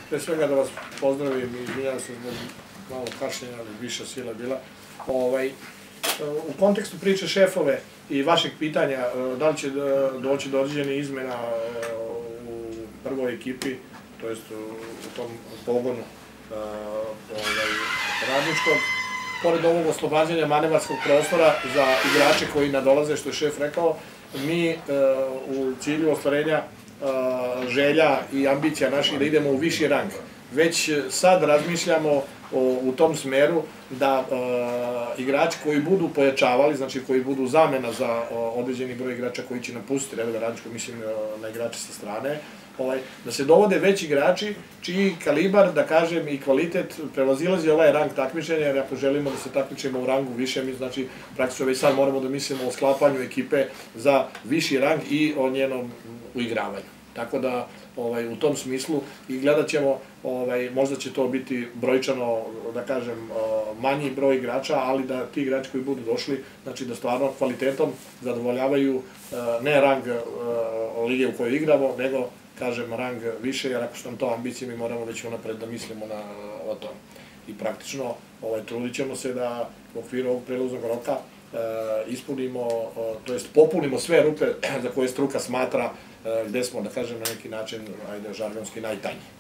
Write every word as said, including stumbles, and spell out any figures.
pre svega da vas pozdravim i izvinjavam se zbog malo kašnjenja, ali viša sila bila. U kontekstu priče šefove i vašeg pitanja da li će doći do određenih izmena u prvoj ekipi, to jest u tom pogonu radničkog, pored ovog oslobađanja manevarskog prostora za igrače koji nadolaze, što je šef rekao, mi u cilju ostvarenja želja i ambicija naših da idemo u viši rang. Već sad razmišljamo u tom smeru da igrači koji budu pojačavali, znači koji budu zamena za određeni broj igrača koji će napustiti Rebel radničko, mislim na igrače sa strane, da se dovode veći igrači čiji kalibar, da kažem, i kvalitet prevazilazi ovaj rang takmičenja, jer ako želimo da se takmičimo u rangu više, mi znači praktično već sad moramo da mislimo o sklapanju ekipe za viši rang i o njenom uigravanju. Tako da u tom smislu i gledat ćemo, možda će to biti brojčano, da kažem, manji broj igrača, ali da ti igrači koji budu došli, znači da stvarno kvalitetom zadovoljavaju ne rang lige u kojoj igramo, nego, kažem, rang više, jer ako su nam to ambicije, mi moramo već unapred da mislimo o tom. I praktično trudit ćemo se da u okviru ovog prelaznog roka ispunimo, to jest popunimo sve rupe za koje struka smatra gde smo, da kažem, na neki način, ajde, žargonski najtanji.